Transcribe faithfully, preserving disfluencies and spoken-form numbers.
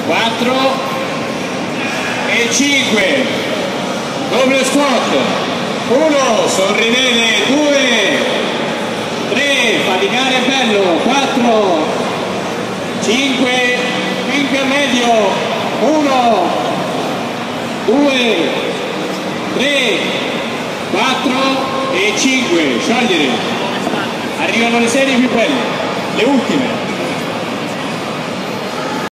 quattro e cinque, doppio squat, uno, sorridete, due, tre, faticare bello, quattro, cinque, cinque a medio, uno, due, tre, quattro e cinque, sciogliere, arrivano le serie più belle, le ultime.